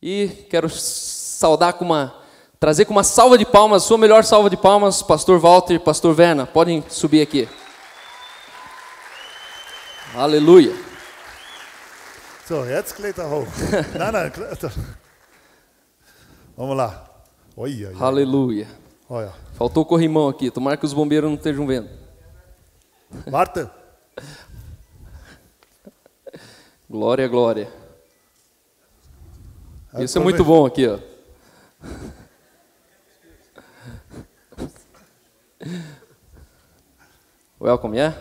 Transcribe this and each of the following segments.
E quero trazer com uma salva de palmas, sua melhor salva de palmas, Pastor Walter e Pastor Werner. Podem subir aqui. Aleluia. So, jetzt klettert hoch. Nein, klettert. Vamos lá. Olha. Aleluia. Olha. Faltou o corrimão aqui. Tomara que os bombeiros não estejam vendo. Marta. Glória, glória. Isso é muito bom aqui, ó. Welcome, yeah?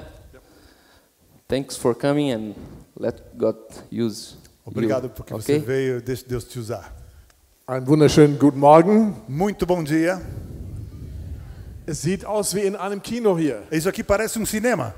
Thanks for coming and let God use Obrigado you. porque Okay? você veio, deixe Deus te usar. Einen wunderschönen guten Morgen. Muito bom dia. Es sieht aus wie in einem Kino hier. Isso aqui parece um cinema.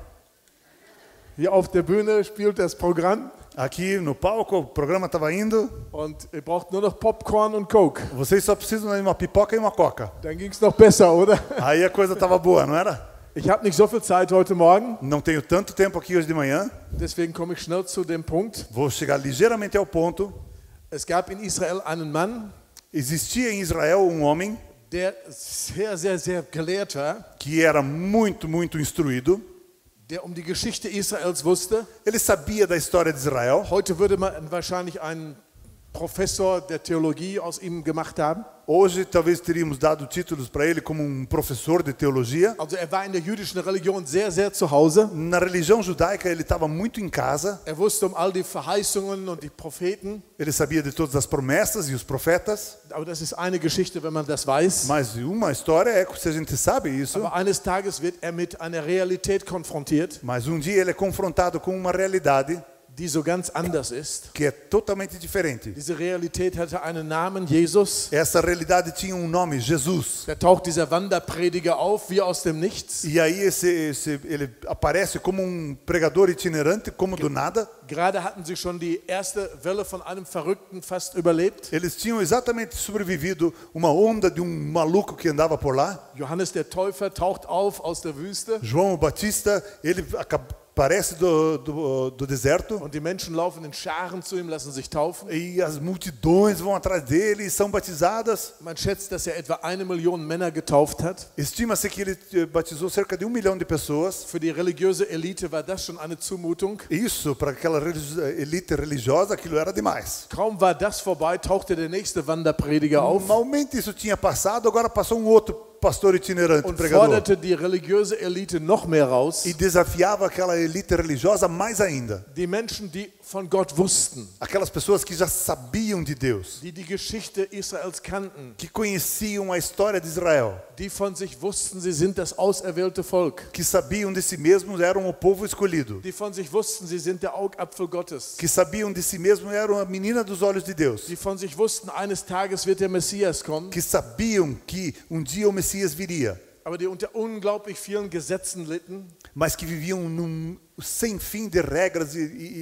Hier auf der Bühne spielt das Programm Aqui no palco o programa estava indo. und ihr braucht nur noch Popcorn und Coke. Vocês só precisam de uma pipoca e uma coca. Dann ging es noch besser, oder? Aí a coisa estava boa, não era? Ich habe nicht so viel Zeit heute Morgen, Não tenho tanto tempo aqui hoje de manhã. deswegen komme ich schnell zu dem Punkt. Vou chegar ligeiramente ao ponto. Es gab in Israel einen Mann, Existia em Israel um homem der sehr gelehrt war, que era muito instruído. der die Geschichte Israels wusste. Ele sabia da história de Israel. Heute würde man wahrscheinlich einen Professor der Theologie aus ihm gemacht haben. Hoje talvez teríamos dado títulos para ele como um professor de teologia. Also war in der jüdischen Religion sehr zu Hause. Na religião judaica ele estava muito em casa. Wusste all die Verheißungen und die Propheten. Ele sabia de todas as promessas e os profetas. Aber das ist eine Geschichte, wenn man das weiß. Mas uma história é se a gente sabe isso. Aber eines Tages wird mit einer Realität konfrontiert. Mas dia ele é confrontado com uma realidade die so ganz anders ist. que é totalmente diferente. Diese Realität hatte einen Namen, Jesus. Essa realidade tinha um nome, Jesus. Da taucht dieser Wanderprediger auf, wie aus dem Nichts. E aí ele aparece como um pregador itinerante, como do nada. Gerade hatten sie schon die erste Welle von einem Verrückten fast überlebt. Eles tinham exatamente sobrevivido uma onda de um maluco que andava por lá. Johannes der Täufer taucht auf aus der Wüste. João Batista, ele aparece do deserto. Und die Menschen laufen in Scharen zu ihm, lassen sich taufen. E as multidões vão atrás dele e são batizadas. Man schätzt, dass Etwa 1 Million Männer getauft hat. Estima-se que ele batizou cerca de 1 milhão de pessoas. Für die religiöse Elite war das schon eine Zumutung. Isso, para aquela elite religiosa, aquilo era demais. Kaum war das vorbei, tauchte der nächste Wanderprediger auf. Normalmente isso tinha passado, agora passou um outro pastor itinerante, und pregador. Forderte die religiöse Elite noch mehr raus. E desafiava aquela elite religiosa mais ainda. Die Menschen, die von Gott wussten. Aquelas pessoas que já sabiam de Deus. Die die Geschichte Israels kannten. Que conheciam a história de Israel. Die von sich wussten, sie sind das auserwählte Volk. Que sabiam de si mesmos, eram o povo escolhido. Die von sich wussten, sie sind der Augapfel Gottes. Que sabiam de si mesmos, eram a menina dos olhos de Deus. Die von sich wussten, eines Tages wird der Messias kommen. Que sabiam que dia o Messias viria. Aber die unter unglaublich vielen Gesetzen litten. Mas que viviam sem fim de regras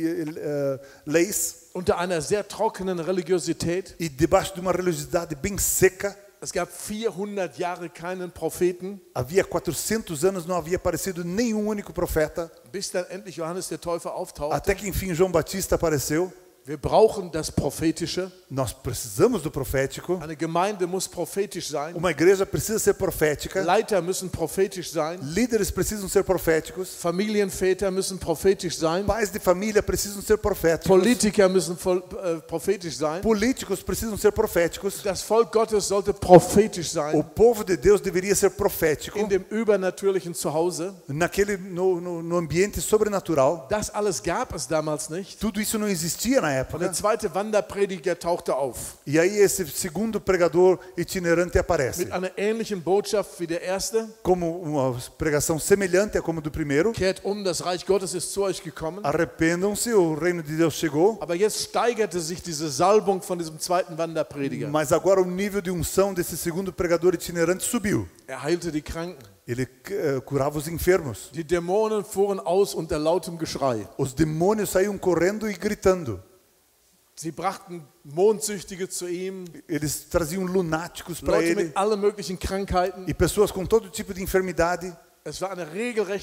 leis. Unter einer sehr trockenen Religiosität. E debaixo de uma religiosidade bem seca. Es gab 400 Jahre keinen Propheten. Havia 400 anos não havia aparecido nenhum único profeta. Bis dann endlich Johannes der Täufer auftauchte. Até que enfim João Batista apareceu. Wir brauchen das Prophetische. Nós precisamos do profético. Eine Gemeinde muss prophetisch sein. Uma igreja precisa ser profética. Leiter müssen prophetisch sein. Líderes precisam ser proféticos. Familienväter müssen prophetisch sein. Pais de família precisam ser proféticos. Politiker müssen prophetisch sein. Políticos precisam ser proféticos. Das Volk Gottes sollte prophetisch sein. O povo de Deus deveria ser profético. In dem übernatürlichen Zuhause. No ambiente sobrenatural. Das alles gab es damals nicht. Tudo isso não existia na época. Und der zweite Wanderprediger tauchte auf. E aí esse segundo pregador itinerante aparece. Mit einer ähnlichen Botschaft wie der erste. Como uma pregação semelhante a como do primeiro. Kehrt das Reich Gottes ist zu euch gekommen. Arrependam-se, o reino de Deus chegou. Aber jetzt steigerte sich diese Salbung von diesem zweiten Wanderprediger. Mas agora o nível de unção desse segundo pregador itinerante subiu. Heilte die Kranken. Ele curava os enfermos. Die Dämonen fuhren aus unter lautem Geschrei. Os demônios saíam correndo e gritando. Sie brachten Mondsüchtige zu ihm. Eles traziam lunáticos para Leute ele. mit allen möglichen Krankheiten. E pessoas com todo tipo de enfermidade. Es war eine regelrechte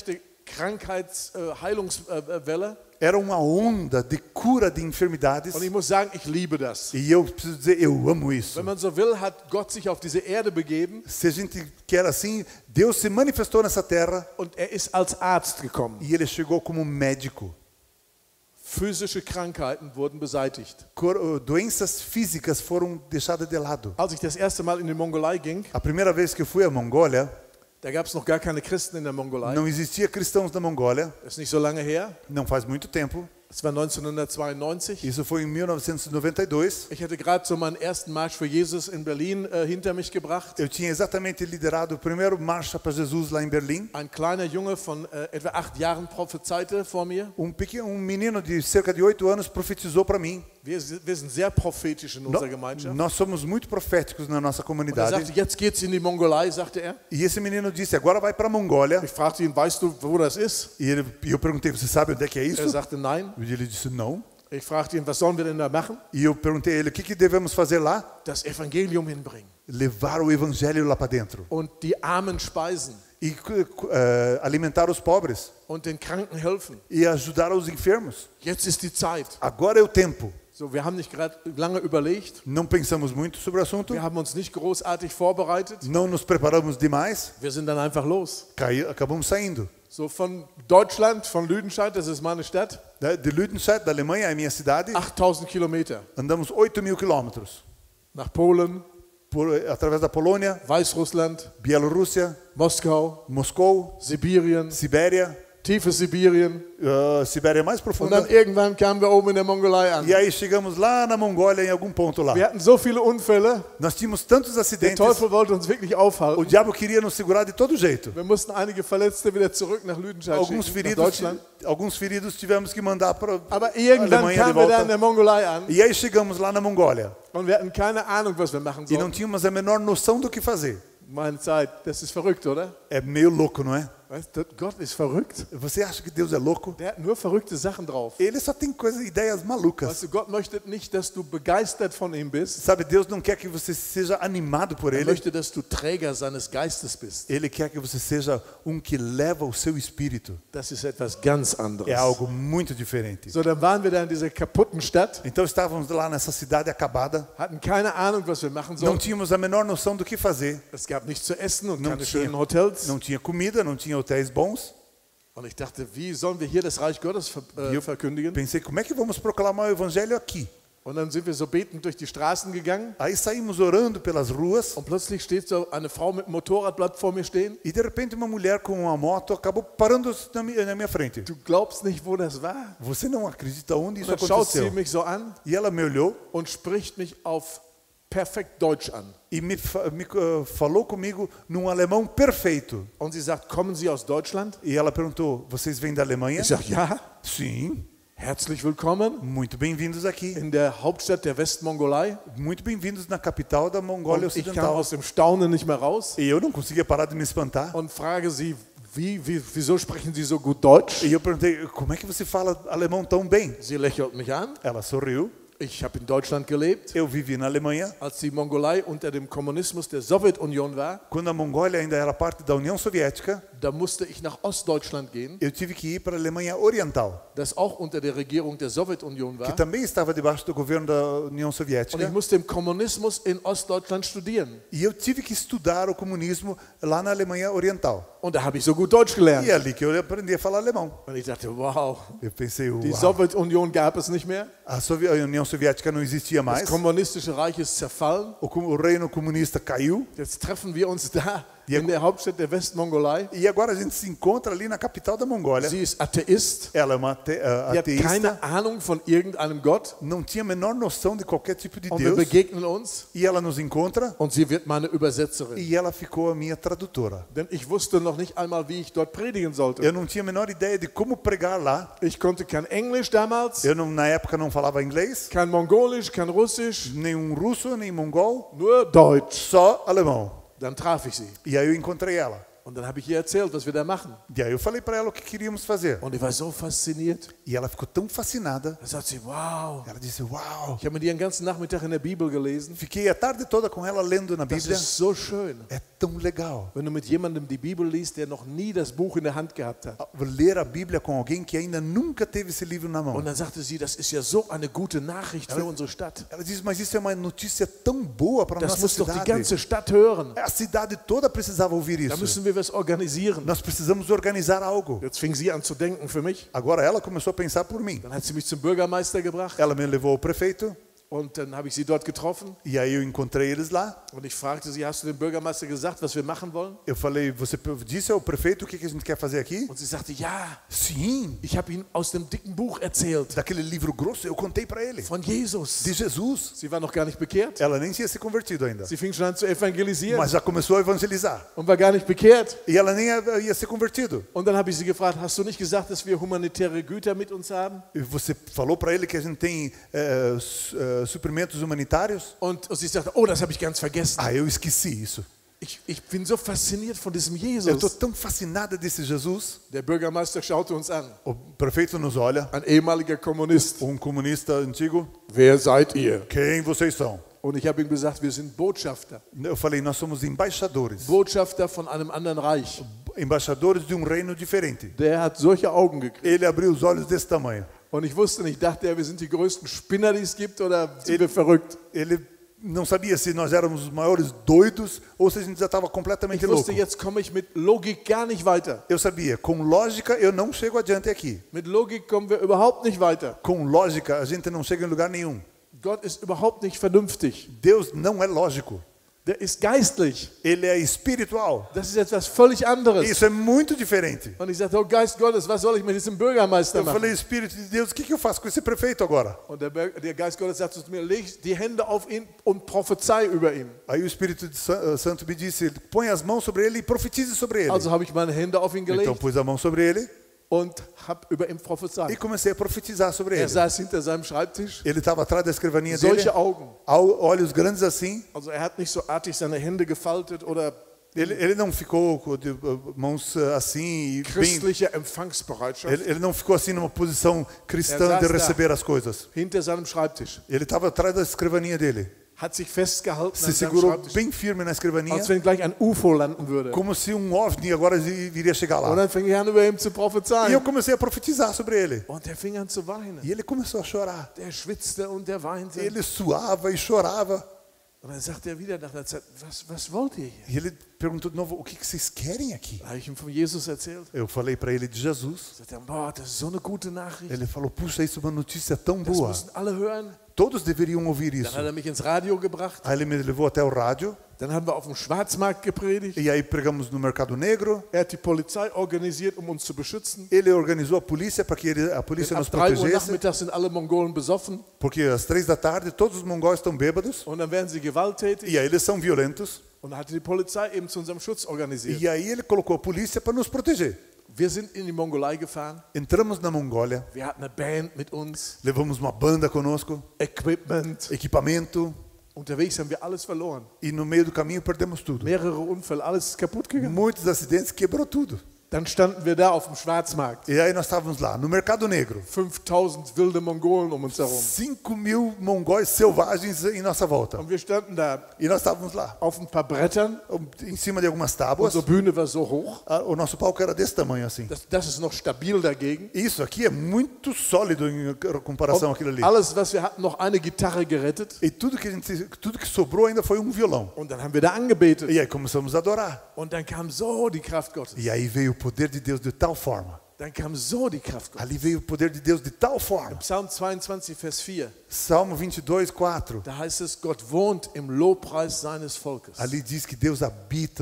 Krankheitsheilungswelle. Era uma onda de cura de enfermidades. Und ich muss sagen, ich liebe das. E eu preciso dizer, eu amo isso. Wenn man so will, hat Gott sich auf diese Erde begeben Se a gente quer assim, Deus se manifestou nessa terra und er ist als Arzt gekommen. e ele chegou como médico. Physische Krankheiten wurden beseitigt. Doenças físicas foram deixadas de lado. Als ich das erste Mal in die Mongolei ging, A primeira vez que eu fui à Mongólia, da gab es noch gar keine Christen in der Mongolei. não existia cristãos na Mongólia, Das ist nicht so lange her. não faz muito tempo. Es war 1992. Isso foi em 1992. Ich hatte gerade so meinen ersten Marsch für Jesus in Berlin hinter mich gebracht. Eu tinha exatamente liderado o primeiro Marcha para Jesus lá em Berlim. Ein kleiner Junge von etwa 8 Jahren prophezeite vor mir. Um menino de cerca de 8 anos profetizou para mim. Wir sind sehr prophetisch in unserer Gemeinschaft. Nós somos muito proféticos na nossa Und er comunidade. sagte, jetzt geht's in die Mongolei, sagte er. E esse menino disse, agora vai para a Mongólia. Ich fragte ihn, weißt du, wo das ist? E eu perguntei, você sabe onde é que é isso? Er sagte, nein. E ele disse, não. Ich fragte ihn, was sollen wir denn da machen? E eu perguntei a ele, o que devemos fazer lá? Das Evangelium hinbringen Levar o evangelho lá para dentro. und die Armen speisen E alimentar os pobres. und den Kranken helfen. E ajudar os enfermos. Jetzt ist die Zeit. Agora é o tempo. So, wir haben nicht gerade lange überlegt. Não pensamos muito sobre o assunto. Wir haben uns nicht großartig vorbereitet. Não nos preparamos demais. Wir sind dann einfach los. Acabamos saindo. So von Deutschland, von Lüdenscheid, das ist meine Stadt, De Lüdenscheid, da Alemanha, é a minha cidade. 8000 Kilometer. Andamos 8.000 quilômetros. Nach Polen, Através da Polônia, Weißrussland, Bielorrússia, Moskau, Moscou, Sibirien, Sibéria. tiefe Sibirien. Sibéria mais Und profunda. dann irgendwann kamen wir oben in der Mongolei an. E aí chegamos lá na Mongólia, em algum ponto lá. Wir hatten so viele Unfälle, Nós tínhamos tantos der acidentes. Teufel wollte uns wirklich O aufhalten. diabo queria nos segurar de todo jeito. Wir mussten einige Verletzte wieder zurück nach Lüdenscheid schicken, nach Deutschland. Alguns feridos tivemos que mandar para Aber a irgendwann Alemanha de kamen wir da in volta. der Mongolei an E aí chegamos lá na Mongólia. und wir hatten keine Ahnung, was wir machen E não sollen. tínhamos a menor noção do que fazer. Meine Zeit, das ist verrückt, oder? É meio louco, não é? Weißt du, Gott ist verrückt. Você acha que Deus é louco? Der hat nur verrückte Sachen drauf. Ele só tem coisas, ideias malucas. Weißt du, Gott möchte nicht, dass du begeistert von ihm bist. Sabe, Deus não quer que você seja animado por Er Ele. möchte, dass du Träger seines Geistes bist. Ele quer que você seja que leva o seu espírito. Das ist etwas ganz É anderes. algo muito diferente. So, dann waren wir da in dieser kaputten Stadt, Então estávamos lá nessa cidade acabada. hatten keine Ahnung, was wir machen Não sollten. tínhamos a menor noção do que fazer. Es gab nichts zu essen und Não keine tinha, schönen Hotels. não tinha comida, não tinha hotéis bons. Und ich dachte, wie sollen wir hier das Reich Gottes verkündigen? Pensei, como é que vamos proclamar o evangelho aqui? Und dann sind wir so betend durch die Straßen gegangen Aí saímos orando pelas ruas und plötzlich steht so eine Frau mit einem Motorradblatt vor mir stehen. e de repente uma mulher com uma moto acabou parando na minha frente. Du glaubst nicht, wo das war. Você não acredita onde Und isso dann schaut sie aconteceu? mich so an E ela me olhou und spricht mich auf perfekt Deutsch an. e falou comigo num alemão perfeito. Und sie sagt, kommen Sie aus Deutschland? E ela perguntou, vocês vêm da Alemanha? Ich sage, ja, Sim, herzlich willkommen muito bem-vindos aqui. in der Hauptstadt der Westmongolei. Muito bem-vindos na capital da Mongólia Und ich kam Ocidental. aus dem Staunen nicht mehr raus E eu não conseguia parar de me espantar. und frage sie, wieso sprechen Sie so gut Deutsch? E eu perguntei, como é que você fala alemão tão bem? Sie lächelt mich an. Ela sorriu. Ich habe in Deutschland gelebt, Eu vivi na Alemanha, als die Mongolei unter dem Kommunismus der Sowjetunion war. quando a Mongólia ainda era parte da União Soviética. Da musste ich nach Ostdeutschland gehen, Eu tive que ir para a Alemanha Oriental, das auch unter der Regierung der Sowjetunion que war. também estava debaixo do governo da União Und ich Soviética. musste im Kommunismus in Ostdeutschland studieren. E eu tive que estudar o comunismo lá na Alemanha Oriental. Und da habe ich so gut Deutsch gelernt. E é ali que eu aprendi a falar alemão. Und ich dachte, wow, Eu pensei, die uau, Sowjetunion gab es nicht mehr. a União Soviética não existia Das mais. kommunistische Reich ist zerfallen. O reino comunista caiu. Jetzt treffen wir uns da Ja. in der Hauptstadt der Westmongolei. E agora a gente se encontra ali na capital da Mongólia. Sie ist Atheist. Ela é uma Sie hat ateísta, keine Ahnung von irgendeinem Gott. não tinha a menor noção de qualquer tipo de Und wir Deus. begegnen uns. E ela nos encontra Und sie wird meine Übersetzerin. e ela ficou a minha tradutora. Denn ich wusste noch nicht einmal, wie ich dort predigen sollte. Eu não tinha a menor ideia de como pregar lá. Ich konnte kein Englisch damals, Eu não, na época não falava inglês, kein Mongolisch, kein Russisch, nem russo, nem mongol, nur Deutsch. só alemão. Dann traf ich sie. E aí eu encontrei ela. Und dann habe ich ihr erzählt, was wir da machen. E aí eu falei para ela o que queríamos fazer. Und ich war so fasziniert. E ela ficou tão fascinada. Da sagt sie, wow. Ela disse, uau. Ich habe mit ihr den ganzen Nachmittag in der Bibel gelesen. Fiquei a tarde toda com ela lendo na Das Bíblia. ist so schön, É tão legal. wenn du mit jemandem die Bibel liest, der noch nie das Buch in der Hand gehabt hat. Ler a Bíblia com alguém que ainda nunca teve esse livro na mão. Und dann sagte sie, das ist ja so eine gute Nachricht für unsere Stadt. Ela diz, mas isso é uma notícia tão boa para a Das nossa muss doch die cidade. ganze Stadt hören. A cidade toda precisava ouvir Da isso. müssen wir was organisieren. Nós precisamos organizar algo. Jetzt fing sie an zu denken für mich. Agora ela começou a pensar por mim. Dann hat sie mich zum Bürgermeister gebracht Ela me levou ao prefeito und dann habe ich sie dort getroffen e aí eu encontrei eles lá. und ich fragte sie, hast du dem Bürgermeister gesagt, was wir machen wollen? Eu falei, você disse ao prefeito o que a gente quer fazer aqui? Und sie sagte, ja, Sim, ich habe ihm aus dem dicken Buch erzählt daquele livro grosso eu contei para ele. von Jesus. De Jesus. Sie war noch gar nicht bekehrt. Ela nem tinha se convertido ainda, Sie fing schon an zu evangelisieren mas já começou a evangelizar. und war gar nicht bekehrt. E ela nem ia ser convertido. Und dann habe ich sie gefragt, hast du nicht gesagt, dass wir humanitäre Güter mit uns haben? E você falou para ele que a gente tem suprimentos humanitários? Und sie sagte, oh, das habe ich ganz vergessen. Ah, eu esqueci isso. Ich bin so fasziniert von diesem Eu estou Jesus. tão fascinada desse Jesus. Der Bürgermeister schaute uns an. O prefeito nos olha, Ein ehemaliger Kommunist. comunista antigo. Wer seid ihr? Quem vocês são? Und ich habe ihm gesagt, wir sind Botschafter. Eu falei, nós somos embaixadores. Botschafter von einem anderen Reich. Embaixadores de um reino diferente. Der hat solche Augen gekriegt. Ele abriu os olhos desse tamanho. Und ich wusste nicht, dachte er, wir sind die größten Spinner, die es gibt, oder sind wir verrückt? Ele não sabia se nós éramos os maiores doidos ou se a gente já estava completamente Ich wusste, louco. jetzt komme ich mit Logik gar nicht weiter. Eu sabia, com lógica eu não chego adiante aqui. Mit Logik kommen wir überhaupt nicht weiter. Com lógica a gente não chega em lugar nenhum. Gott ist überhaupt nicht vernünftig. Deus não é lógico. Der ist geistlich. Ele é espiritual. Das ist etwas völlig anderes. Isso é muito diferente. Und ich sagte, oh Geist Gottes, was soll ich mit diesem Bürgermeister Eu machen? falei, Espírito de Deus, o que eu faço com esse prefeito agora? Und der Geist Gottes sagte zu mir, leg die Hände auf ihn und prophezei über ihn. Aí o Espírito Santo me disse, põe as mãos sobre ele e profetize sobre ele. Also habe ich meine Hände auf ihn Então gelegt pus a mão sobre ele und habe über ihn e prophezeit. comecei a profetizar sobre Er ele. saß hinter seinem Schreibtisch, Ele estava atrás da escrivaninha dele, solche Augen. olhos grandes assim. Also er hat nicht so artig seine Hände gefaltet oder Ele não ficou com mãos assim, e bem, christliche Empfangsbereitschaft. ele não ficou assim numa posição cristã de receber as coisas. Hinter seinem Schreibtisch. Ele estava atrás da escrivaninha dele. Hat sich festgehalten Se an seinem segurou Schreibtisch, bem firme na escrivaninha, als wenn gleich ein UFO landen würde. como se OVNI agora iria chegar Und lá. dann fing ich an, über ihn zu E eu prophezeien. comecei a profetizar sobre ele. Und er fing an zu weinen. E ele começou a chorar. Der schwitzte und der weinte. Ele suava e chorava. Und dann sagte er wieder nach einer Zeit, was wollt ihr hier? E ele perguntou de novo, o que vocês querem aqui? Da habe ich ihm von Jesus erzählt. Eu falei para ele de Jesus. Sagte er, boah, das ist so eine gute Nachricht. Ele falou, puxa, isso é uma notícia tão Das boa. müssen alle hören. Todos deveriam ouvir Dann isso. hat er mich ins Radio gebracht. Aí ele me levou até o rádio. Dann haben wir auf dem Schwarzmarkt gepredigt. E aí pregamos no Mercado Negro. Er hat die Polizei organisiert, um uns zu beschützen. Ele organizou a polícia para que a polícia Ab nos 3 Uhr protegesse. nachmittags sind alle Mongolen besoffen. Porque às 3 da tarde todos os mongóis estão bêbados. Und dann werden sie gewalttätig. E aí eles são violentos. Und dann hatte die Polizei eben zu unserem Schutz organisiert. E aí ele colocou a polícia para nos proteger. Wir sind in die Mongolei gefahren. Entramos na Mongólia. Wir hatten eine Band mit uns. Levamos uma banda conosco. Equipment. Equipamento. Unterwegs haben wir alles verloren. E no meio do caminho perdemos tudo. Mehrere Unfälle, alles kaputt gegangen. Muitos acidentes, quebrou tudo. Dann standen wir da auf dem Schwarzmarkt. E aí nós estávamos lá, no Mercado Negro. 5000 wilde Mongolen um uns herum. 5.000 mongóis selvagens em nossa volta. Und wir standen da E nós estávamos lá, auf ein paar Brettern. em cima de algumas tábuas. Unsere Bühne war so hoch. O nosso palco era desse tamanho assim. Das ist noch stabil dagegen. Isso aqui é muito sólido em comparação àquilo ali. Alles, was wir hatten, noch eine Gitarre gerettet. E tudo que sobrou ainda foi um violão. Und dann haben wir da angebetet. E aí começamos a adorar. Und dann kam so die Kraft Gottes. E aí veio o poder de Deus de tal forma. Dann kam so die Kraft Gottes. Ali veio o poder de Deus de tal forma. Psalm 22, Vers 4. Salmo 22, 4. Da heißt es, Gott wohnt im Lobpreis seines Volkes. Ali diz que Deus habita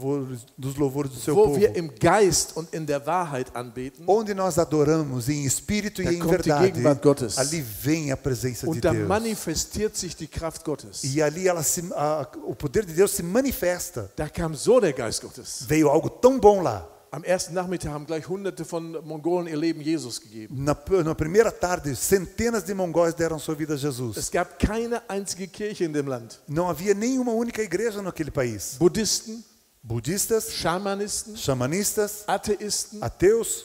nos louvores do seu Wo povo. wir im Geist und in der Wahrheit anbeten. Onde nós adoramos em espírito Da e em kommt die verdade, Gegenwart Gottes. ali vem a presença de Und da Deus. manifestiert sich die Kraft Gottes. E ali o poder de Deus se manifesta. Da kam so der Geist Gottes. Veio algo tão bom lá. Am ersten Nachmittag haben gleich Hunderte von Mongolen ihr Leben Jesus gegeben. Na primeira tarde, centenas de mongóis deram sua vida a Jesus. Es gab keine einzige Kirche in dem Land. Não havia nenhuma única igreja naquele país. Buddhisten, budistas, Schamanisten, xamanistas, Atheisten, ateus,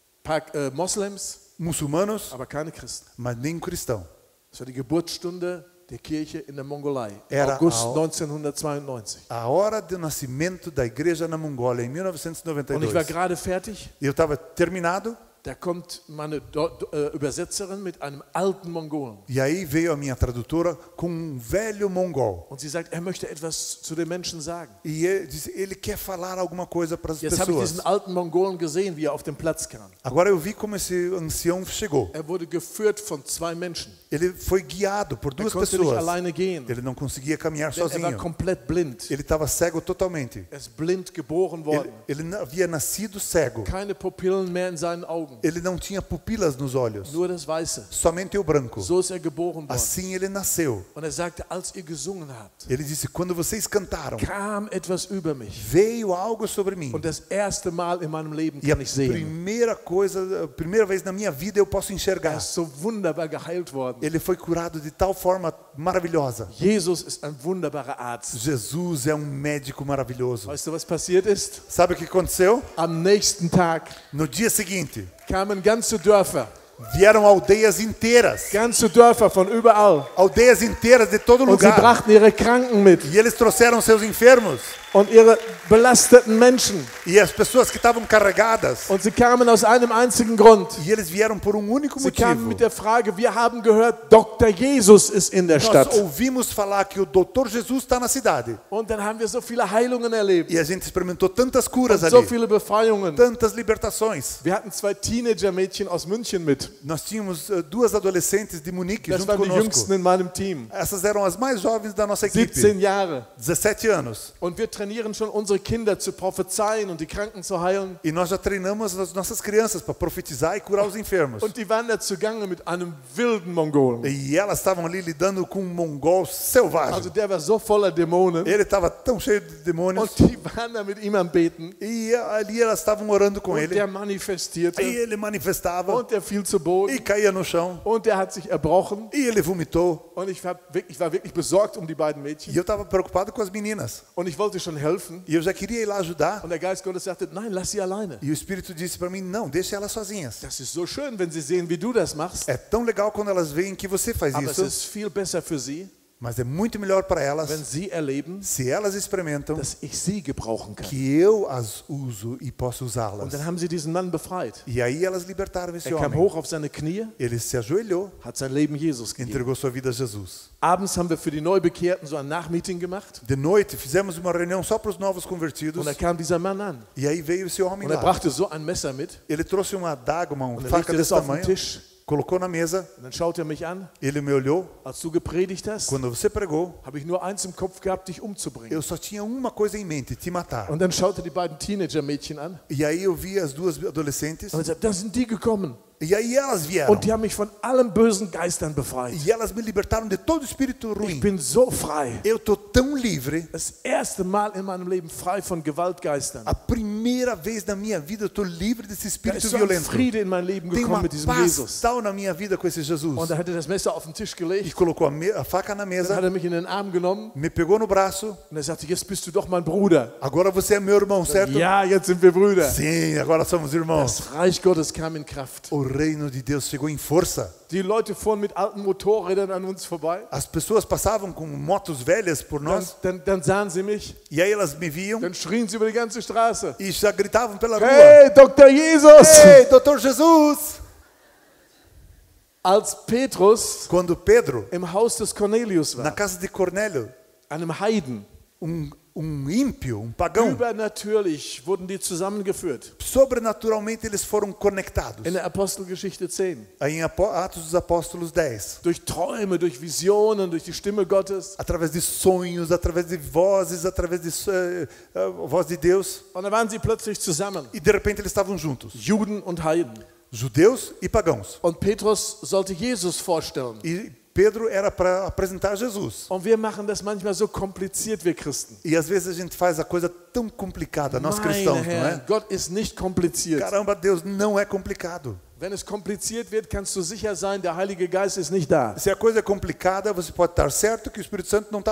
Moslems, muçulmanos, aber keine Christen. mas nem cristão. Das war die Geburtsstunde der Kirche in der Mongolei, Era August a- 1992. A hora do nascimento da igreja na Mongólia, em Und ich war 1992. gerade fertig. E eu estava terminado, Da kommt meine Übersetzerin mit einem alten Mongolen. e aí veio a minha tradutora com um velho mongol. Und sie sagt, er möchte etwas zu den Menschen sagen. E ele disse, ele quer falar alguma coisa para as Jetzt habe ich pessoas. diesen alten Mongolen gesehen, wie er auf den Platz kam. Agora eu vi como esse ancião chegou. Er wurde geführt von 2 Menschen. Ele foi guiado por Er 2 konnte nicht pessoas. alleine gehen. Ele não conseguia caminhar Denn er war sozinho. komplett blind. Ele estava cego totalmente. Er ist blind geboren worden. Ele havia nascido cego. Keine Pupillen mehr in seinen Augen. Ele não tinha pupilas nos olhos, Nur das Weiße. somente o branco. So ist er geboren worden. Assim ele nasceu. Und er sagte, als ihr gesungen habt, Ele disse, quando vocês cantaram, kam etwas über mich. veio algo sobre mim. Und das erste Mal in meinem Leben E a kann ich sehen. primeira vez na minha vida eu posso Er enxergar. ist so wunderbar geheilt worden. Ele foi curado de tal forma maravilhosa. Jesus ist ein wunderbarer Arzt. Jesus é um médico maravilhoso. Weißt du, was passiert ist? Sabe o que aconteceu? Am nächsten Tag No dia seguinte, kamen ganze Dörfer vieram aldeias inteiras. Ganze Dörfer von überall. Aldeias inteiras de todo Und sie lugar. brachten ihre Kranken mit E eles trouxeram seus enfermos. und ihre belasteten Menschen. E as pessoas que estavam carregadas. Und sie kamen aus einem einzigen Grund. E eles vieram por um único Sie kamen motivo. mit der Frage, wir haben gehört, Dr. Jesus ist in der Nós Stadt. ouvimos falar que o Dr. Jesus está na cidade. Und dann haben wir so viele Heilungen erlebt. E a gente experimentou tantas curas Und so ali. viele Befreiungen. Tantas libertações. Wir hatten 2 Teenager-Mädchen aus München mit. Nós tínhamos 2 adolescentes de Munique Das junto waren die conosco. jüngsten in meinem Team. Essas eram as mais jovens da nossa equipe. 17 Jahre. 17 anos. Und wir trainieren schon unsere Kinder zu prophezeien und die Kranken zu heilen. E nós já treinamos as nossas crianças para profetizar e curar os enfermos. Und die waren da zugange mit einem wilden Mongolen. E elas estavam ali lidando com um mongol selvagem. Also der war so voller Dämonen. Ele estava tão cheio de demônios. Und die waren da mit ihm am Beten. E ali elas estavam orando com Und ele. der manifestierte. E ele manifestava. Und der fiel zu Boden. E caía no chão. Und der hat sich erbrochen. E ele vomitou. Und ich war wirklich besorgt um die beiden Mädchen. E eu estava preocupado com as meninas. Und ich wollte schon helfen. E eu já queria ir lá ajudar. Und der Geist Gottes sagte, nein, lass sie alleine. E o Espírito disse para mim, não, deixa elas sozinhas. Das ist so schön, wenn sie sehen, wie du das machst. É tão legal quando elas veem que você faz Aber es isso. ist viel besser für sie, Mas é muito melhor para wenn elas sie erleben, se elas experimentam dass ich sie gebrauchen kann. que eu as uso e posso Und usá-las. dann haben sie diesen Mann befreit. E aí elas libertaram esse Er kam homem. hoch auf seine Knie, Ele se ajoelhou, hat sein Leben Jesus gegeben. entregou sua vida a Jesus. Abends haben wir für die Neubekehrten so ein Nachmeeting gemacht. De noite fizemos uma reunião só para os novos convertidos. Und da kam dieser Mann an. E aí veio esse homem Und er lá. brachte so ein Messer mit. Ele trouxe uma adaga, uma Und er faca legte das desse auf den tamanho, Tisch. colocou na mesa. Und dann schaute er mich an. Ele me olhou. Als du gepredigt hast, Quando você pregou, habe ich nur eins im Kopf gehabt, dich umzubringen. eu só tinha uma coisa em mente, te matar. Und dann schaute die beiden Teenager-Mädchen an. E aí eu vi as 2 adolescentes. Und er sagte, da sind die gekommen. E aí elas vieram. Und die haben mich von allen bösen Geistern befreit. E elas me libertaram de todo espírito Ich ruim. bin so frei. Eu estou tão livre. Das erste Mal in meinem Leben frei von Gewaltgeistern. A primeira vez na minha vida eu estou livre desse Da espírito ist so ein violento. Friede in mein Leben Tem gekommen uma mit diesem paz Jesus. tal na minha vida com esse Jesus. Und er hatte das Messer auf den Tisch E gelegt. colocou a faca na Dann hat mesa, er mich in den Arm genommen. me pegou no braço. Und er sagte, jetzt bist du doch mein Bruder. Agora você é meu irmão, certo? Ja, jetzt sind wir Brüder. Sim, agora somos irmãos. Das Reich Gottes kam in Kraft. O reino de Deus chegou em força. Die Leute fuhren mit alten Motorrädern an uns vorbei. As pessoas passavam com motos velhas por nós. Dann sahen sie mich. E aí elas me viam Dann schrien sie über die ganze Straße. e já gritavam pela rua. Hey, Dr. Jesus! Ei, Doutor Jesus! Als Petrus Quando Pedro, im Haus des Cornelius na war, casa de Cornélio, einem Heiden, ímpio, pagão, übernatürlich wurden die zusammengeführt. sobrenaturalmente eles foram conectados. In der Apostelgeschichte 10. Aí em Atos dos Apóstolos 10. Durch Träume, durch Visionen, durch die Stimme Gottes. Através de sonhos, através de vozes, através de voz de Deus. Und dann waren sie plötzlich zusammen. E de repente eles estavam juntos. Juden und Heiden. Judeus e pagãos. Und Petrus sollte Jesus vorstellen. E Pedro era para apresentar Jesus. Und wir machen das manchmal so kompliziert, wir Christen. E às vezes a gente faz a coisa tão complicada, nós cristãos, não Herr, é? Gott ist nicht kompliziert. Caramba, Deus não é complicado. Wenn es kompliziert wird, kannst du sicher sein, der Heilige Geist ist nicht da. Se a coisa é complicada, você pode estar certo que o Espírito Santo não está lá.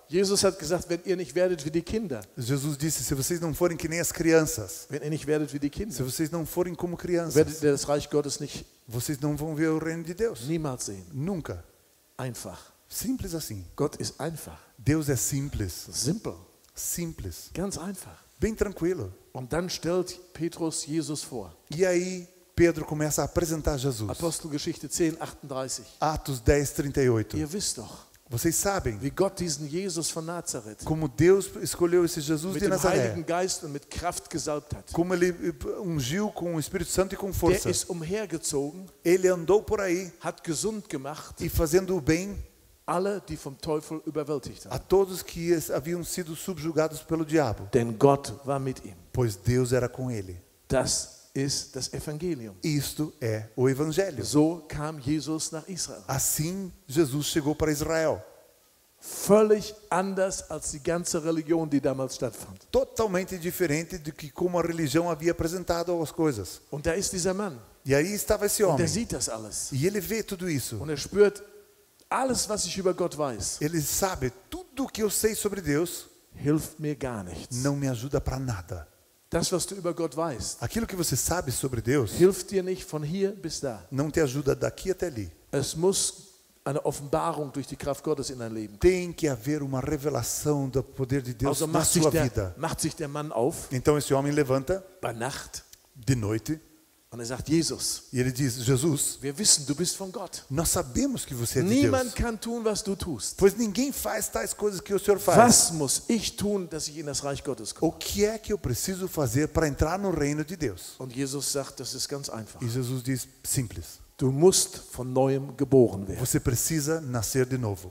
Jesus hat gesagt, wenn ihr nicht werdet wie die Kinder, Jesus disse, se vocês não forem que nem as crianças, wenn ihr nicht werdet wie die se Kinder, vocês não forem como werdet crianças, ihr das Reich Gottes nicht vocês não vão ver o reino de Deus. niemals sehen. Nunca. Einfach. Simples assim. Gott ist einfach. Deus é simples. Simpel. Simples. Ganz einfach. Bem tranquilo. Und dann stellt Petrus Jesus vor. E aí Pedro começa a apresentar Jesus. Apostelgeschichte 10, 38. Atos 10, 38. Ihr wisst doch, Vocês sabem wie Gott diesen Jesus von Nazareth como Deus escolheu esse Jesus mit de dem Nazaré. Heiligen Geist und mit Kraft gesalbt hat. Como ele ungiu com o Espírito Santo e com Der força. ist umhergezogen, Ele andou por aí hat gesund gemacht, e fazendo o bem alle, die vom Teufel überwältigt a haben. todos que haviam sido subjugados pelo diabo, Denn Gott war mit ihm. pois Deus era com ele. Das ist das Evangelium. Isto é o Evangelho. So kam Jesus nach Israel. Assim Jesus chegou para Israel. Völlig anders als die ganze Religion, die damals stattfand. Totalmente diferente do que como a religião havia apresentado as coisas. Und da ist dieser Mann. E aí estava esse Und homem. er sieht das alles. E ele vê tudo isso. Und er spürt, alles, was ich über Gott weiß, Ele sabe tudo o que eu sei sobre Deus hilft mir gar nichts. não me ajuda para nada. Das, was du über Gott weißt, Aquilo que você sabe sobre Deus hilft dir nicht von hier bis da. não te ajuda daqui até ali. Es muss eine Offenbarung durch die Kraft Gottes in dein Leben. Tem que haver uma revelação do poder de Deus Also na sua vida. macht sich der Mann auf Então esse homem levanta bei Nacht de noite und er sagt, Jesus, e ele diz: Jesus, wir wissen, du bist von Gott. nós sabemos que você é de Niemand Deus, kann tun, was du tust. pois ninguém faz tais coisas que o Senhor faz. Was muss ich tun, dass ich in das Reich Gottes komme? O que é que eu preciso fazer para entrar no reino de Deus? Und Jesus sagt, das ist ganz einfach. E Jesus diz: simples. Du musst von neuem geboren werden. Você precisa nascer de novo.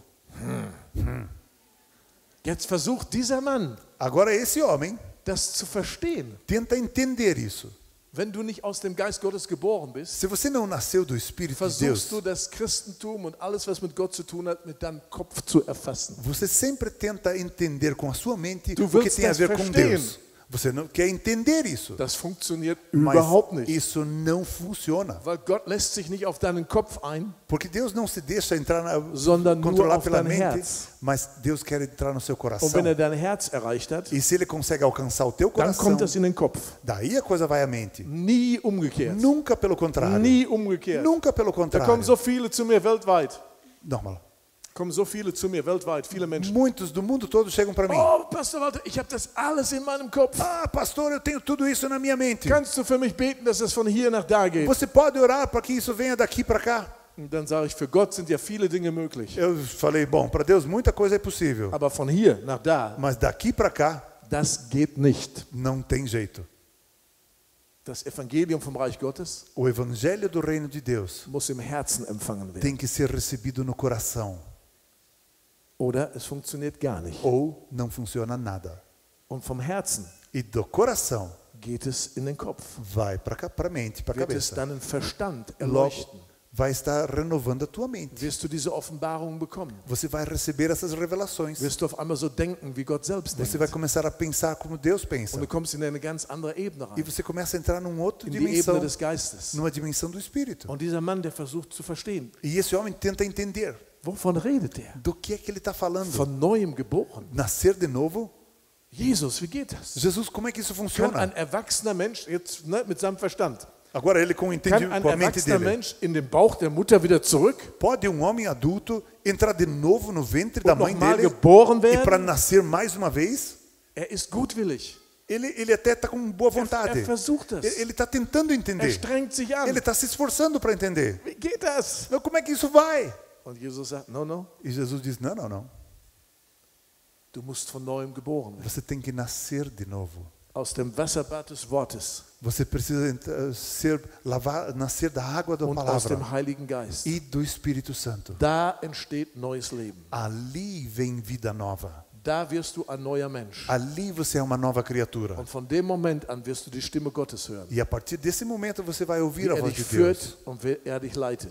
Jetzt versucht dieser Mann, Agora esse homem das zu verstehen. tenta entender isso. Wenn du nicht aus dem Geist Gottes geboren bist, Se você não nasceu do Espírito de Deus, versuchst du das Christentum und alles, was mit Gott zu tun hat, mit deinem Kopf zu erfassen. você sempre tenta entender com a sua mente Du o que willst tem a das ver com verstehen. Deus. Você não quer entender isso. Das funktioniert Mas überhaupt nicht. isso não funciona. Weil Gott lässt sich nicht auf deinen Kopf ein, Porque Deus não se deixa entrar Sondern nur controlar auf pela dein mente, Herz. mas Deus quer entrar no seu und coração. wenn er dein Herz erreicht hat, E se ele consegue alcançar o teu dann coração, kommt das in den Kopf. daí a coisa vai à mente. Nie umgekehrt. Nunca pelo contrário. Nie umgekehrt. Nunca pelo Da kommen contrário. so viele zu mir weltweit. Normal. Kommen so viele zu mir weltweit, viele Menschen. Muitos do mundo todo chegam para mim. Oh, Pastor Walter, ich habe das alles in meinem Kopf. Ah, pastor, eu tenho tudo isso na minha mente. Kannst du für mich beten, dass es von hier nach da geht? Você pode orar para que isso venha daqui para cá? Und dann sage ich, für Gott sind ja viele Dinge möglich. Eu falei, bom, para Deus muita coisa é possível, Aber von hier nach da, mas daqui para cá das geht nicht. não tem jeito. Das Evangelium vom Reich Gottes O evangelho do reino de Deus muss im Herzen empfangen werden. tem que ser recebido no coração, Oder es funktioniert gar nicht. ou não funciona nada. Und vom Herzen E do coração geht es in den Kopf. vai para a mente, para a Wird es cabeça. deinen Verstand Logo erleuchten. vai estar renovando a tua mente. Wirst du diese Offenbarung bekommen. Você vai receber essas revelações. Wirst du auf einmal so denken, wie Gott selbst Você vai denkt. começar a pensar como Deus pensa. Und du kommst in eine ganz andere Ebene E rein. você começa a entrar numa outra In die dimensão, Ebene des Geistes. numa dimensão do Espírito. Und dieser Mann, der versucht zu verstehen, E esse homem tenta entender wovon redet er? do que é que ele está falando. Von neuem geboren. Nascer de novo? Jesus, wie geht das? Jesus, como é que isso Kann funciona? ein erwachsener Mensch, jetzt mit seinem Verstand, Agora ele com, kann ein com a mente erwachsener dele. Mensch in den Bauch der Mutter wieder zurück Pode um homem adulto entrar de novo no ventre da und mãe nochmal dele geboren e para werden? nascer mais uma vez? Er ist gutwillig. Ele até está com boa vontade. Er versucht das. Ele está tentando Er entender. strengt sich an. Ele está se esforçando para entender. Wie geht das? Mas como é que isso vai? Und Jesus sagt, no, E Jesus diz, não, não, não. du musst von neuem geboren werden. Você tem que nascer de novo. Aus dem Wasserbad des Wortes Você precisa nascer da água da und aus dem palavra Heiligen Geist. e do Espírito Santo. Da entsteht neues Leben. Ali vem vida nova. Da wirst du ein neuer Mensch. Ali você é uma nova criatura. Und von dem Moment an wirst du die Stimme Gottes hören. E a partir desse momento você vai ouvir Wie a er voz dich de Deus. führt und wie er dich leitet.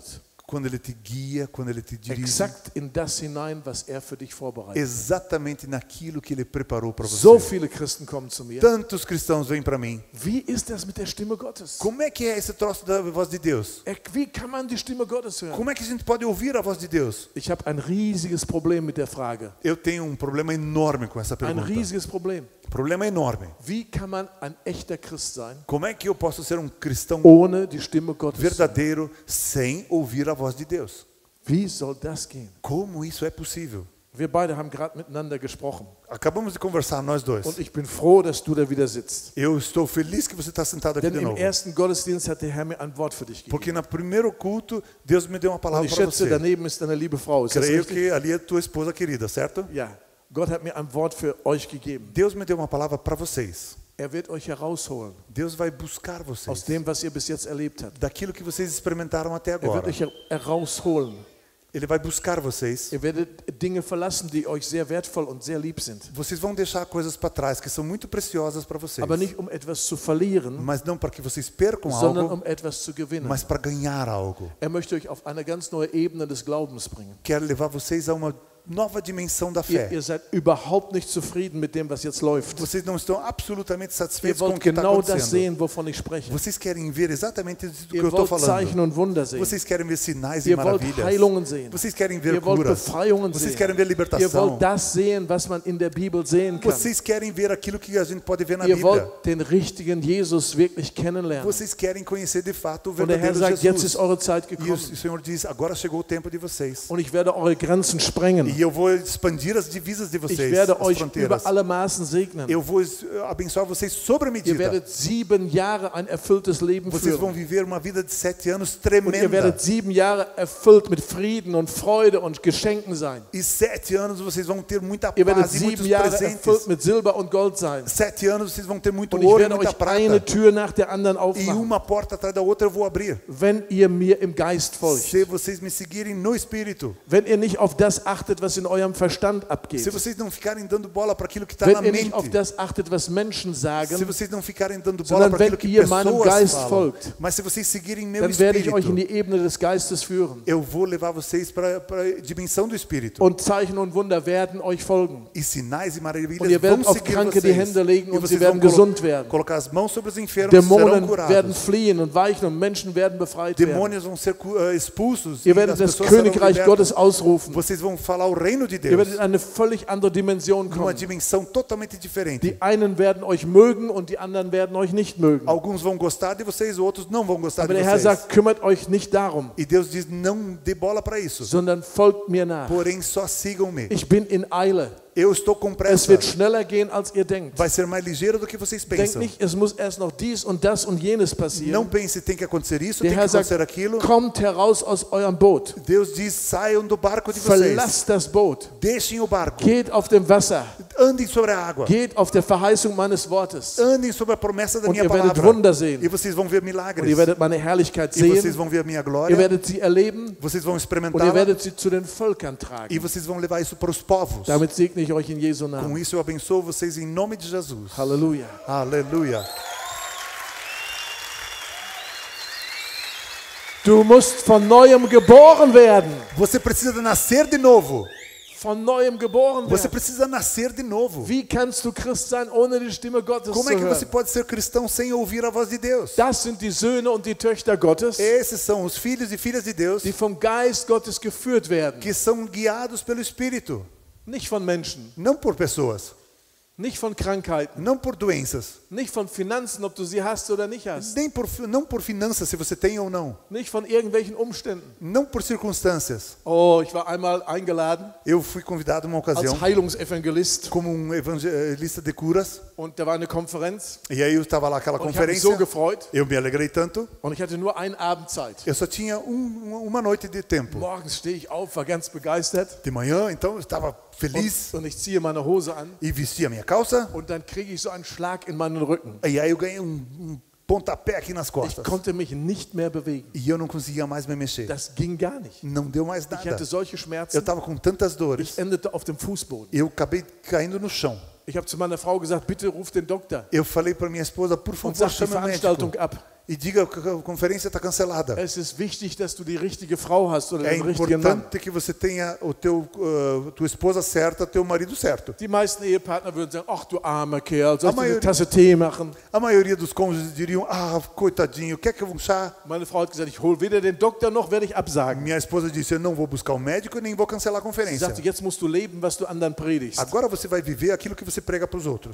quando Ele te guia, quando Ele te dirige, exakt in das hinein, was er für dich vorbereitet hat. exatamente naquilo que Ele preparou para você. So viele Christen kommen zu mir. Tantos cristãos vêm para mim. Wie ist das mit der Stimme Gottes? Como é que é esse troço da voz de Deus? Wie kann man die Stimme Gottes hören? Como é que a gente pode ouvir a voz de Deus? Ich habe ein riesiges Problem mit der Frage. Eu tenho problema enorme com essa Ein pergunta. riesiges Problem. Problema enorme. Wie kann man ein echter Christ sein, Como é que eu posso ser um cristão ohne die Stimme Gottes zu hören? verdadeiro sem ouvir a voz de Deus? Wie soll das gehen? Como isso é possível? Wir beide haben gerade miteinander gesprochen. Acabamos de conversar, nós dois. Und ich bin froh, dass du da wieder sitzt. Eu estou feliz que você está sentado aqui Denn de im novo. ersten Gottesdienst hat der Herr mir ein Wort für dich gegeben. Porque no primeiro culto, Deus me deu uma Und palavra ich para schätze, você. daneben ist deine liebe Frau. Ist das Creio richtig? que ali é tua esposa querida, certo? Ja. Gott hat mir ein Wort für euch gegeben. Deus me deu uma palavra para vocês. Er wird euch herausholen Deus vai buscar aus vocês. dem, was ihr bis jetzt erlebt habt. Daquilo que vocês experimentaram até Er wird agora. euch herausholen. Ele vai buscar vocês. Ihr werdet Dinge verlassen, die euch sehr wertvoll und sehr lieb sind. Vocês vão deixar coisas para trás que são muito preciosas para vocês. Aber nicht um etwas zu verlieren, Mas não para que vocês percam sondern algo, um etwas zu gewinnen. mas para ganhar algo. Er möchte euch auf eine ganz neue Ebene des Glaubens bringen. Quer levar vocês a uma nova dimensão da fé. Ihr seid überhaupt nicht zufrieden mit dem, was jetzt läuft. Vocês não estão absolutamente Ihr satisfeitos com o wollt que está genau das acontecendo. sehen, wovon ich spreche. Vocês querem ver exatamente isso que eu Ihr estou wollt Zeichen falando. und Wunder sehen. Vocês querem ver sinais e Ihr wollt maravilhas. Heilungen sehen. Vocês querem ver Ihr wollt curas. Befreiungen Vocês sehen. querem ver Ihr libertação. wollt das sehen, was man in der Bibel sehen kann. Vocês querem ver aquilo que a gente pode ver na Ihr Bíblia. wollt den richtigen Jesus wirklich kennenlernen. Vocês querem conhecer de fato o Und der Herr verdadeiro sagt, jetzt ist Jesus. eure Zeit E o gekommen. Senhor diz, agora chegou o tempo de vocês. Und ich werde eure Grenzen sprengen. E eu vou expandir as divisas de Ich vocês, werde as euch über fronteiras. alle Maßen segnen. Eu vou abençoar vocês sobre a Ihr medida. werdet 7 Jahre ein erfülltes Leben Vocês vão führen. viver uma vida de 7 anos Und ihr tremenda. werdet 7 Jahre erfüllt mit Frieden und Freude und Geschenken sein. E 7 anos vocês vão ter muita Ihr werdet paz e 7 muitos Jahre presentes. erfüllt mit Silber und Gold sein. 7 anos vocês vão ter muito Und ich ouro e werde muita euch eine prata. Tür nach der anderen E aufmachen, uma porta atrás da outra eu vou abrir. wenn ihr mir im Geist folgt. Se vocês me seguirem no Espírito. Wenn ihr nicht auf das achtet, was in eurem Verstand Se abgeht. vocês não ficarem dando bola para aquilo que está na Wenn ihr nicht auf mente. das achtet, was Menschen Se sagen, vocês não ficarem dando bola sondern para wenn aquilo que ihr meinem pessoas Geist falam. folgt, Mas se vocês seguirem meu dann werde ich euch in Espírito. die Ebene des Geistes führen. Eu vou levar vocês para a dimensão do Espírito. Und Zeichen und Wunder werden euch folgen. E sinais e maravilhas Und ihr vão werdet auf seguir Kranke die vocês. Hände legen E und vocês sie werden vão gesund werden. colocar as mãos sobre os enfermos e serão Dämonen werden curados. fliehen und weichen und Menschen werden befreit werden. Demônios vão ser expulsos Ihr e werdet as das pessoas serão Königreich libertas. Gottes ausrufen. Vocês vão falar o reino de Ihr Deus werdet in eine völlig andere Dimension numa kommen. dimensão totalmente diferente. Die einen werden euch mögen und die anderen werden euch nicht mögen. Alguns vão gostar de vocês, outros não vão gostar Aber de der Herr vocês. sagt, kümmert euch nicht darum, E Deus diz, não dê bola para isso. sondern folgt mir nach. Porém, só sigam-me. Ich bin in Eile. Eu estou com Es pressa. wird schneller gehen, als ihr denkt. Vai ser mais ligeiro do que vocês Denkt pensam. nicht, es muss erst noch dies und das und jenes Não passieren. pense, tem que acontecer isso, Der tem que Herr sagt, acontecer aquilo. kommt heraus aus eurem Boot. Deus diz, saiam do barco de vocês. Verlasst das Boot. Deixem o barco. Geht auf dem Wasser. Andem sobre a água. Geht auf der Verheißung meines Wortes. Andem sobre a promessa da Und minha ihr werdet palavra. Wunder sehen. E vocês vão ver Und milagres. ihr werdet meine Herrlichkeit E vocês sehen. vão ver a minha Ihr glória. werdet sie erleben. Vocês vão Und ihr experimentá-la. werdet sie zu den Völkern E tragen. vocês vão levar isso para os povos. Damit segne ich euch in Jesu Namen. Com isso eu abençoo vocês em nome de Jesus. Halleluja. Aleluia. Du musst von neuem geboren werden. Você precisa nascer de novo. Von neuem geboren Você werden. precisa nascer de novo. Wie kannst du Christ sein, ohne die Stimme Gottes Como zu é que você hören? pode ser cristão sem ouvir a voz de Deus? Das sind die Söhne und die Töchter Gottes, Esses são os filhos e filhas de Deus die vom Geist Gottes geführt werden. que são guiados pelo Espírito, Nicht von Menschen, não por pessoas, nicht von Krankheiten, não por doenças, nicht von Finanzen, ob du sie hast oder nicht hast, não por finanças, se você tem ou não, nicht von irgendwelchen Umständen. não por circunstâncias. Oh, ich war einmal eingeladen Eu fui convidado uma ocasião als Heilungsevangelist como evangelista de curas und da war eine Konferenz e aí eu estava lá aquela und ich habe mich so conferência. gefreut Eu me alegrei tanto. und ich hatte nur einen Abend Zeit. Eu só tinha uma noite de tempo. Morgens stehe ich auf, war ganz begeistert De manhã, então eu estava feliz und ich ziehe meine Hose an e vestia minha calça. und dann kriege ich so einen Schlag in meinen Rücken. E aí eu ganhei pontapé aqui nas Ich costas. konnte mich nicht mehr bewegen. E eu não conseguia mais me mexer. Das ging gar nicht. Não deu mais Ich nada. hatte solche Eu Schmerzen. estava com tantas dores. Ich endete auf dem Fußboden. Eu acabei caindo no chão. Ich habe zu meiner Frau gesagt, bitte ruf den Doktor Eu falei para minha esposa, por und favor, sag die chame o Veranstaltung médico. ab. e diga que a conferência está cancelada. Es ist wichtig, dass du die richtige Frau hast oder É den richtigen Mann. importante que você tenha tua esposa certa, teu marido certo. Die meisten Ehepartner würden sagen, ach du armer Kerl, soll ich dir Maioria- eine Tasse Tee machen? A maioria dos cônjuges diriam, coitadinho, quer que eu um chá? Meine Frau hat gesagt, ich hole weder den Doktor noch werde ich absagen. Minha esposa disse, eu não vou buscar um médico nem vou cancelar a Sie conferência. sagte, jetzt musst du leben, was du anderen predigst. Agora você vai viver aquilo que você prega para os outros.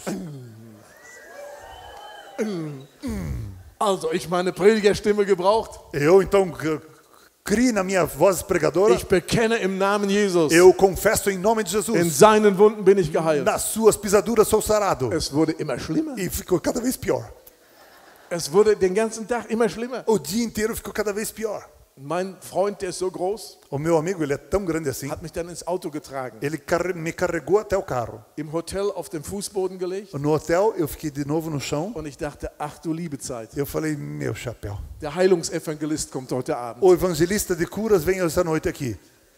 Also, ich meine Predigerstimme gebraucht. Eu, então, crie na minha voz pregadora. Ich bekenne im Namen Jesus. Eu confesso em nome de In Jesus. seinen Wunden bin ich geheilt. Nas suas pisaduras sou sarado. Es wurde immer schlimmer. E ficou cada vez pior. Es wurde den ganzen Tag immer schlimmer. O dia inteiro ficou cada vez pior. Mein Freund, der ist so groß, O meu amigo, ele é tão grande assim. hat mich dann ins Auto getragen. Ele me carregou até o carro. Im Hotel auf den Fußboden gelegt. No hotel, eu fiquei de novo no chão. Und ich dachte, ach du liebe Zeit. Eu falei, meu chapéu. Der Heilungsevangelist kommt heute Abend. O evangelista de curas vem essa noite aqui.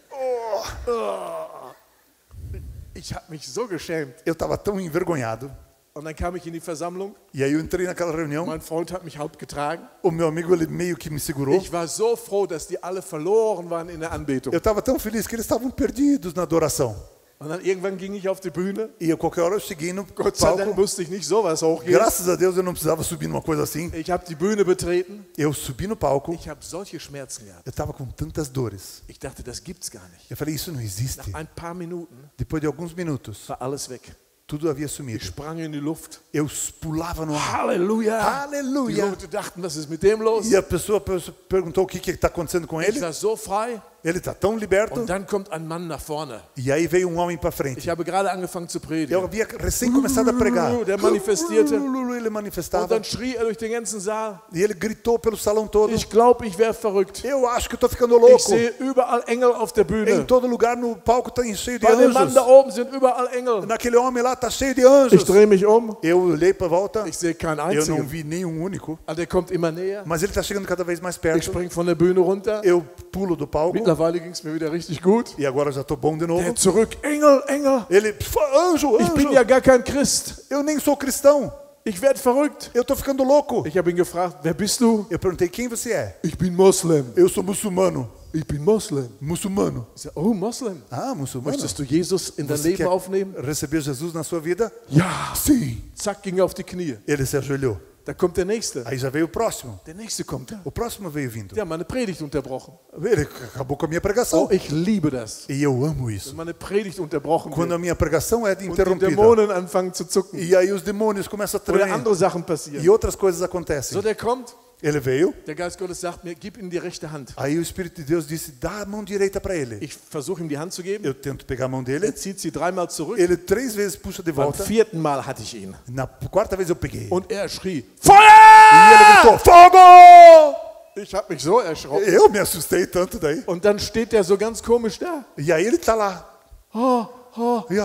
Ich habe mich so geschämt. Eu estava tão envergonhado. Und dann kam ich in die Versammlung. E aí eu entrei naquela reunião. Mein Freund hat mich halb getragen. O meu amigo, ele meio que me segurou. Ich war so froh, dass die alle verloren waren in der Anbetung. Eu estava tão feliz que eles estavam perdidos na adoração. Und dann irgendwann ging ich auf die Bühne. E a qualquer hora eu cheguei no Gott sei Dank palco. musste ich nicht sowas hochgehen. Graças a Deus eu não precisava subir numa coisa assim. Ich habe die Bühne betreten. Eu subi no palco. Ich habe solche Schmerzen gehabt. Eu estava com tantas dores. Ich dachte, das gibt's gar nicht. Eu falei, isso não existe. Nach ein paar Minuten Depois de alguns minutos, war alles weg. tudo havia Ich sumido. sprang in die Luft. Eu pulava no ar. Halleluja! Die Aleluia! Leute dachten, was ist mit dem los? E a pessoa perguntou o que está acontecendo com Ich ele. war so frei. Ele está tão liberto. Und dann kommt ein Mann nach vorne. E aí veio um homem para Ich frente. habe gerade angefangen zu Eu predigen. havia recém começado a pregar. Der manifestierte. Ele Und manifestava. dann schrie er durch den ganzen Saal. E ele gritou pelo salão todo. Ich glaube, ich wäre verrückt. Eu acho que estou ficando Ich louco. sehe überall Engel auf der Em Bühne. todo lugar no palco está cheio de Bei dem Mann anjos. da oben sind überall Engel. Naquele homem lá está cheio de Ich anjos. drehe mich um. Eu olhei para volta. Ich sehe keinen Eu não einzigen. vi nenhum único. Und der kommt immer näher. Mas ele está chegando cada vez mais Ich perto. spring von der Bühne runter. Eu pulo do palco. Mittlerweile ging es mir wieder richtig gut. E agora eu já estou bom de novo. Der zurück. Engel, Engel. Ele, anjo, Ich bin anjo. ja gar kein Christ. Eu nem sou cristão. Ich werde verrückt. Eu estou ficando louco. Ich habe ihn gefragt, wer bist du? Eu perguntei, quem você é? Ich bin Moslem. Eu sou muçulmano. Ich bin Moslem. Muçulmano. Ich sage, oh, Moslem. Ah, muçulmano. Möchtest du Jesus in dein Você Leben quer aufnehmen? receber Jesus na sua vida? Ja. Sim. Zack, ging er auf die Knie. Ele se ajoelhou. Da kommt der Nächste. Aí já veio o próximo. Der Nächste kommt. O próximo veio vindo. Die haben meine Predigt unterbrochen. Ele acabou com a minha pregação. Oh, ich liebe das. E eu amo isso. Wenn meine Predigt unterbrochen Quando wird a minha pregação é und die interrompida. Dämonen anfangen zu zucken E aí os demônios começam a oder tremer. andere Sachen passieren. E outras coisas acontecem. So, der kommt. Ele veio. Der Geist Gottes sagt mir, gib ihm die rechte Hand. Aí o Espírito de Deus disse, dá a mão direita para ele. Ich versuche ihm die Hand zu geben. Eu tento pegar a mão dele. Er zieht sie dreimal zurück. Ele 3 vezes puxa de Beim volta. 4. Mal hatte ich ihn. Na 4ª vez eu peguei. Und er schrie, E Feuer! ele gritou, fogo! Ich habe mich so erschrocken. Eu me assustei tanto daí. Und dann steht der so ganz komisch da. E aí ele tá lá. Oh, oh. E,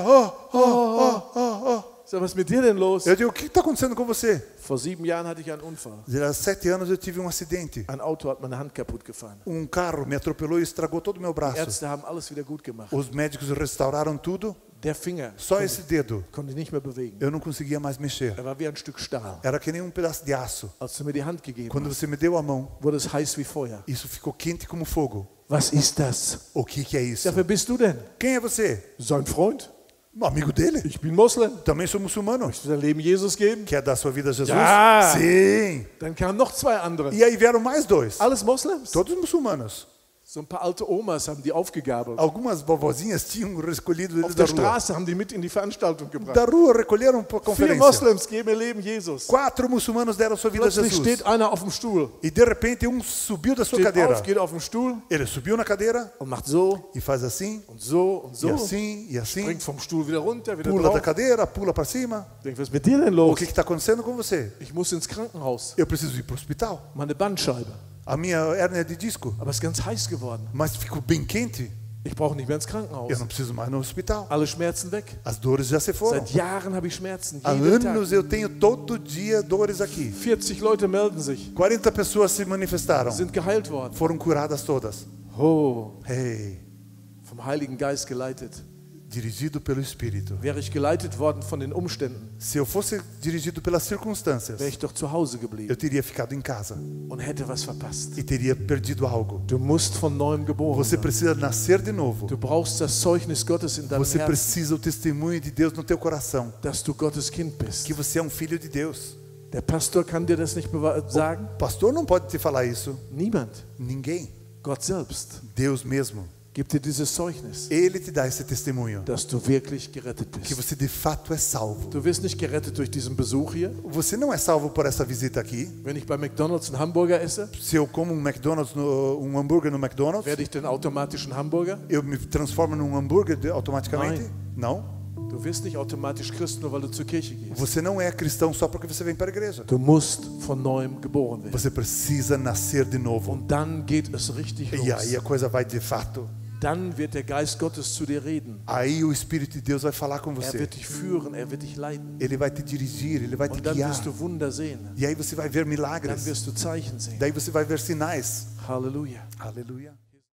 So, was ist mit dir denn los? Eu digo, o que está acontecendo com você? Vor 7 Jahren hatte ich einen Unfall. Há 7 anos eu tive um acidente. Ein Auto hat meine Hand kaputt gefahren. Carro me atropelou e estragou todo o meu Die braço. Ärzte haben alles wieder gut gemacht. Os médicos restauraram tudo. Der Finger Só esse dedo konnte ich nicht mehr bewegen. eu não conseguia mais mexer. Er war wie ein Stück Stahl. Era que nem um pedaço de aço. Als du mir die Hand gegeben Quando hast, você me deu a mão, wurde es heiß wie Feuer. isso ficou quente como fogo. Was ist das? O que é isso? Ja, wer bist du denn? Quem é você? Sein Freund? Um amigo dele? Ich bin Moslem. Também sou muçulmano. Willst du dein Leben Jesus geben? Quer dar sua vida a Jesus? Ja. Sim. Dann kamen noch 2 andere. E aí vieram mais 2. Alles Moslems. Todos muçulmanos. So ein paar alte Omas haben die aufgegabelt. Algumas vovozinhas tinham recolhido eles Auf da der rua. Straße haben die mit in die Veranstaltung gebracht. Da rua recolheram para a 4 conferência. Moslems geben ihr Leben Jesus. 4 muçulmanos deram sua vida a Plötzlich Jesus. steht einer auf dem Stuhl. E de repente subiu da sua Steht cadeira. auf, geht auf den Stuhl Ele subiu na cadeira und macht so e faz assim, und so und e so. assim, e assim. Springt vom Stuhl wieder runter, wieder Pula da drauf. cadeira, pula para cima. Denk, was ist mit dir denn O los? que está acontecendo com você? Ich muss ins Krankenhaus. Eu preciso ir para o hospital. Meine Bandscheibe. A minha hérnia de disco. Aber es ist ganz heiß geworden. Mas ficou bem quente. Ich brauche nicht mehr ins Krankenhaus. Eu não preciso mais no hospital. Alle Schmerzen weg. As dores já se foram. Seit Jahren habe ich Schmerzen. Há Jeden anos Tag. eu tenho todo dia dores aqui. 40 Leute melden sich. 40 pessoas se manifestaram. Sind geheilt worden. Foram curadas todas. Oh, Hey, vom Heiligen Geist geleitet. dirigido pelo Espírito. Wäre ich geleitet worden von den Umständen, Se eu fosse dirigido pelas circunstâncias, wäre ich doch zu Hause eu geblieben teria ficado em casa und hätte was verpasst. e teria perdido algo. Du musst von neuem geboren Você werden. precisa nascer de novo. Du brauchst das Zeugnis Gottes in deinem Você Herzen, precisa o testemunho de Deus no teu coração, dass du Gottes Kind bist. que você é um filho de Deus. Der Pastor kann dir das nicht sagen. O pastor não pode te falar isso. Niemand. Ninguém. Gott selbst Deus mesmo. gibt dir dieses Zeugnis, Ele te dá esse testemunho, dass du wirklich gerettet que bist. você de fato é salvo. Du wirst nicht gerettet durch diesen Besuch hier. Você não é salvo por essa visita aqui. Wenn ich bei McDonald's einen Hamburger esse, Se eu como um McDonald's, um hambúrguer no McDonald's, werde ich den automatischen Hamburger? eu me transformo num hambúrguer automaticamente? Não. Du wirst nicht automatisch Christ, nur weil du zur Kirche gehst. Você não é cristão só porque você vem para a igreja. Du musst von neuem geboren werden. Você precisa nascer de novo. Und dann geht es richtig E aí los. a coisa vai de fato. Dann wird der Geist Gottes zu dir reden. Aí o Espírito de Deus vai falar com Er você. wird dich führen, er wird dich leiten. Ele vai te dirigir, ele vai te Und dann guiar. wirst du Wunder sehen. E aí você vai ver Dann milagres. wirst du Zeichen sehen. Daí você vai ver sinais. Halleluja. Aleluia.